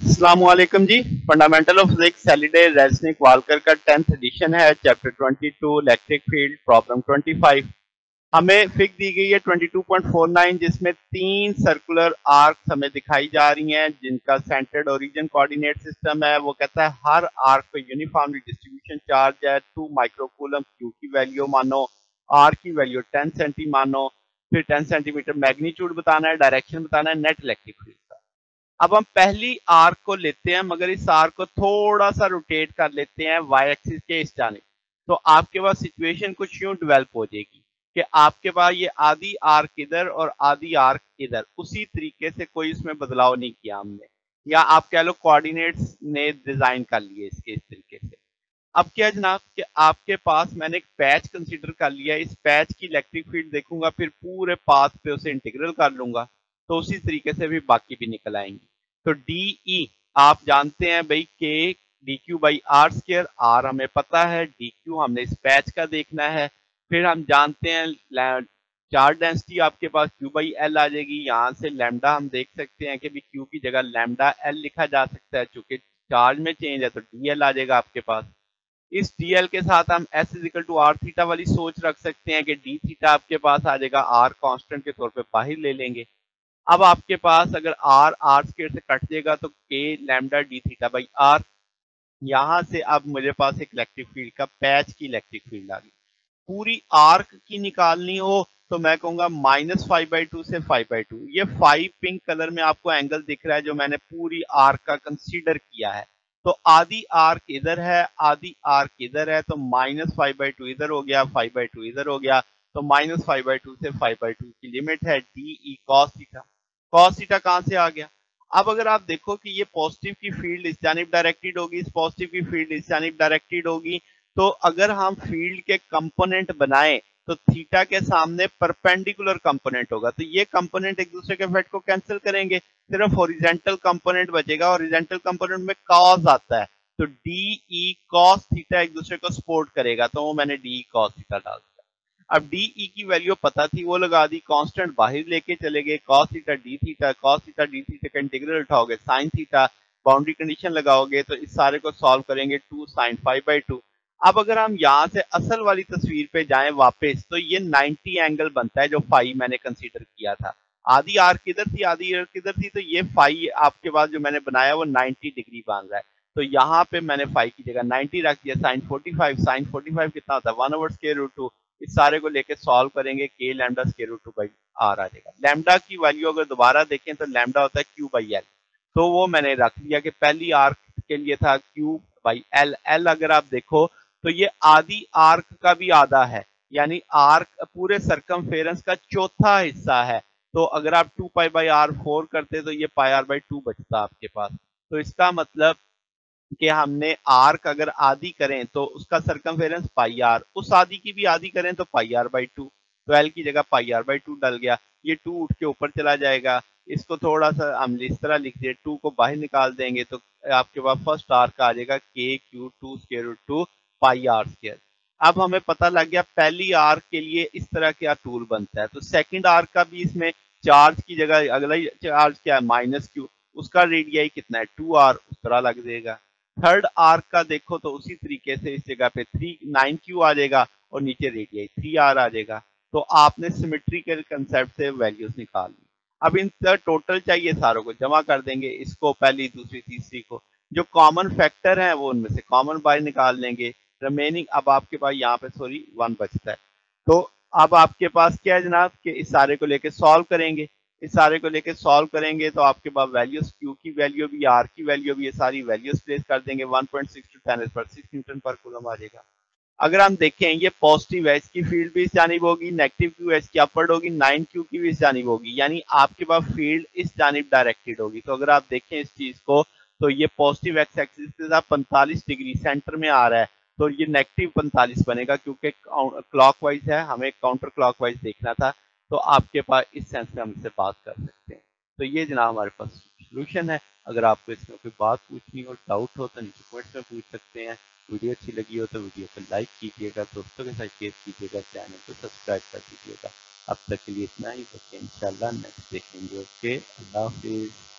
अस्सलामुअलैकुम जी। Fundamental of physics Halliday Resnick Walker का 10th एडिशन है। Chapter 22 electric field problem 25। हमें फिग दी गई है 22.49 जिसमें तीन सर्कुलर आर्क्स हमें दिखाई जा रही हैं जिनका सेंटर्ड ओरिजिन कोऑर्डिनेट सिस्टम है। वो कहता है हर आर्क पे यूनिफॉर्मली डिस्ट्रीब्यूशन चार्ज है। 2 माइक्रोकूलम क्यू की वैल्यू मानो, आर की वैल्यू 10 सेंटी मानो, फिर 10 सेंटीमीटर मैग्नीट्यूड बताना है, डायरेक्शन बताना है, नेट इलेक्ट्रिक फील्ड। अब हम पहली आर्क को लेते हैं मगर इस आर्क को थोड़ा सा रोटेट कर लेते हैं वाई एक्सिस के इस जानिब। तो आपके पास सिचुएशन कुछ यूं डेवलप हो जाएगी कि आपके पास ये आधी आर्क इधर और आधी आर्क इधर, उसी तरीके से कोई इसमें बदलाव नहीं किया हमने, या आप कह लो कोऑर्डिनेट्स ने डिजाइन कर लिए इसके इस तरीके से। अब क्या जनाब कि आपके पास मैंने एक पैच कंसीडर कर लिया, इस पैच की इलेक्ट्रिक फील्ड देखूंगा, फिर पूरे पाथ पे उसे इंटीग्रल कर लूंगा, तो उसी तरीके से भी बाकी भी निकल आएंगी। तो डी ई आप जानते हैं भाई K D Q by R square, R हमें पता है, डी क्यू हमने इस पैच का देखना है। फिर हम जानते हैं चार्ज डेंसिटी आपके पास क्यू बाई एल आ जाएगी। यहाँ से लैम्डा हम देख सकते हैं कि भी क्यू की जगह लैम्डा एल लिखा जा सकता है, चूंकि चार्ज में चेंज है तो डी एल आ जाएगा आपके पास। इस डीएल के साथ हम S is equal to R theta वाली सोच रख सकते हैं कि डी थीटा आपके पास आ जाएगा, आर कांस्टेंट के तौर पे बाहर ले लेंगे। अब आपके पास अगर आर आर स्क्वायर से कट जाएगा तो K lambda D theta by R. यहां से अब मुझे पास एक इलेक्ट्रिक फील्ड का पैच की इलेक्ट्रिक फील्ड आ गई। पूरी आर्क की निकालनी हो तो मैं कहूंगा -5/2 से 5/2। ये 5 पिंक कलर में आपको एंगल दिख रहा है जो मैंने पूरी आर्क का कंसीडर किया है। तो आधी आर्क इधर है, आधी आर्क इधर है, तो -5/2 इधर हो गया, 5/2 इधर हो गया, तो -5/2 से 5/2 की लिमिट है D E cos theta. Cos theta कहां से आ गया? अब अगर आप देखो कि ये पॉजिटिव की फील्ड इस जानिब डायरेक्टेड होगी, इस पॉजिटिव की फील्ड इस जानिब डायरेक्टेड होगी, तो अगर हम फील्ड के कंपोनेंट बनाएं तो थीटा के सामने परपेंडिकुलर कंपोनेंट होगा, तो ये कंपोनेंट एक दूसरे के इफेक्ट को कैंसिल करेंगे, सिर्फ हॉरिजॉन्टल कंपोनेंट बचेगा। हॉरिजॉन्टल कंपोनेंट में कॉस आता है, तो डी ई कॉस थीटा एक दूसरे को सपोर्ट करेगा, तो वो मैंने डी कॉस थीटा डाल दिया। अब डी ई की वैल्यू पता थी, वो लगा दी, कांस्टेंट बाहर लेके चले गए, cos theta D theta, cos theta D theta का इंटीग्रल उठाओगे, साइन थीटा, बाउंड्री कंडीशन लगाओगे, तो इस सारे को सॉल्व करेंगे 2 sin 5/2। अब अगर हम यहाँ से असल वाली तस्वीर पे जाएं वापस, तो ये 90 एंगल बनता है जो फाई मैंने कंसीडर किया था। आधी आर्क किधर थी, आधी आर्क किधर थी, तो ये फाई आपके पास जो मैंने बनाया वो 90 डिग्री बन रहा है। तो यहाँ पे मैंने फाई की जगह 90 रख दिया। साइन 45, साइन 45 कितना होता है 1/√2। इस सारे को लेके सॉल्व करेंगे, K lambda square root 2 by R आ जाएगा। लैम्डा की वैल्यू अगर दोबारा देखें तो लैम्डा होता है क्यू बाई एल, तो वो मैंने रख लिया कि पहली आर्क के लिए था क्यू बाई एल। एल अगर आप देखो तो ये आधी आर्क का भी आधा है, यानी आर्क पूरे सर्कमफेरेंस का चौथा हिस्सा है। तो अगर आप 2 पाई बाई आर 4 करते तो ये पाई आर बाई 2 बचता आपके पास। तो इसका मतलब कि हमने आर्क अगर आधी करें तो उसका सर्कमफेरेंस पाई आर, उस आधी की भी आधी करें तो पाई आर बाई 2। तो एल की जगह पाई आर बाई 2 डल गया, ये 2 उठ के ऊपर चला जाएगा। इसको थोड़ा सा हम इस तरह लिख दिए, 2 को बाहर निकाल देंगे तो आपके पास फर्स्ट आर्क आ जाएगा K Q 2 square root 2 pi R square. अब हमें पता लग गया पहली आर्क के लिए इस तरह क्या टूल बनता है। तो सेकंड आर्क का भी इसमें चार्ज की जगह अगला चार्ज क्या है -q, उसका रेडियाई कितना है 2r, उस तरह लग जाएगा। थर्ड आर्क का देखो तो उसी तरीके से इस जगह पे 9q आ जाएगा और नीचे रेडियाई 3r आ जाएगा। तो आपने सिमेट्रिकल कंसेप्ट से वैल्यूज निकाल ली। अब इन टोटल चाहिए, सारों को जमा कर देंगे, इसको पहली दूसरी तीसरी को, जो कॉमन फैक्टर है वो उनमें से कॉमन बाहर निकाल लेंगे। रिमेनिंग अब आपके पास यहाँ पे 1 बचता है। तो अब आपके पास क्या है जनाब कि इस सारे को लेके सॉल्व करेंगे। इस सारे को लेके सॉल्व करेंगे तो आपके पास वैल्यूज क्यू की वैल्यू भी, आर की वैल्यू भी, ये सारी वैल्यूज प्लेस कर देंगे। 1.6 × 10⁶ न्यूटन पर कूलम आ जाएगा। अगर हम देखें ये पॉजिटिव है, इसकी फील्ड भी इस जानिब होगी, नेगेटिव क्यू है इसकी अपवर्ड होगी, 9q की भी इस जानिब होगी, यानी आपके पास फील्ड इस जानिब डायरेक्टेड होगी। तो अगर आप देखें इस चीज को तो ये पॉजिटिव एक्स एक्सिस के साथ 45 डिग्री सेंटर में आ रहा है, तो ये नेगेटिव 45 बनेगा क्योंकि क्लॉकवाइज है, हमें काउंटर क्लॉकवाइज देखना था। तो आपके पास इस सेंस में हम इससे बात कर सकते हैं। तो ये जनाब हमारे पास सोल्यूशन है। अगर आपको इसमें कोई बात पूछनी हो, डाउट हो तो नीचे कमेंट्स में पूछ सकते हैं। वीडियो अच्छी लगी हो तो वीडियो को लाइक कीजिएगा, दोस्तों के साथ शेयर कीजिएगा, चैनल को सब्सक्राइब कर दीजिएगा। अब तक के लिए इतना ही, बच्चे इंशाल्लाह नेक्स्ट देखेंगे। ओके, अल्लाह हाफिज।